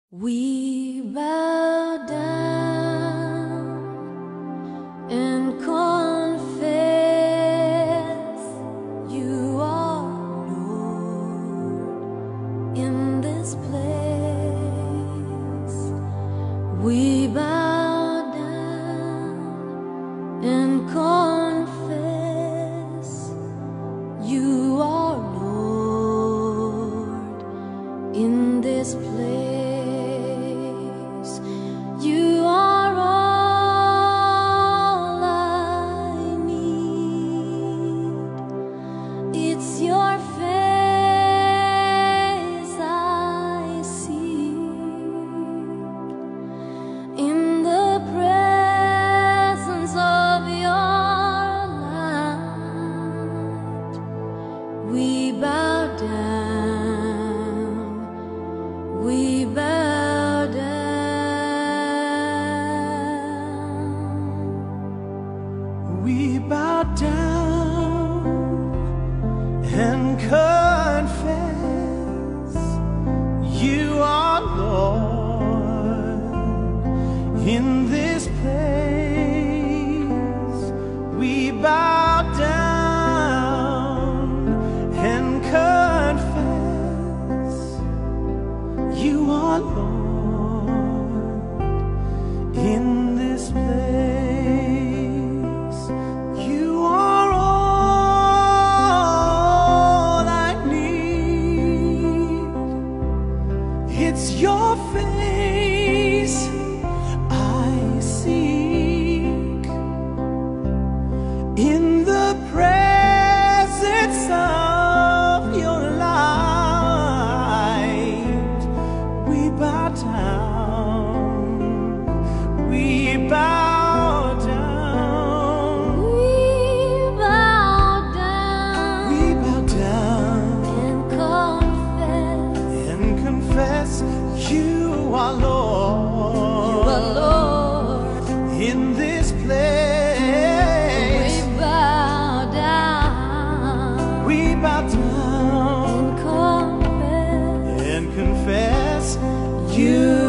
We bow down and confess you are Lord in this place. We bow down and confess you are Lord in this place. You are all I need. It's your face I seek. In the presence of your light, we bow down. We bow down. We bow down and confess you are Lord in this place. We bow down and confess you are Lord in this place. You are all I need. It's your face I seek. In the presence of your light, we bow down. We bow down. We bow down. We bow down and confess and confess you are Lord. you are Lord. In this place. We bow down We bow down and confess and confess you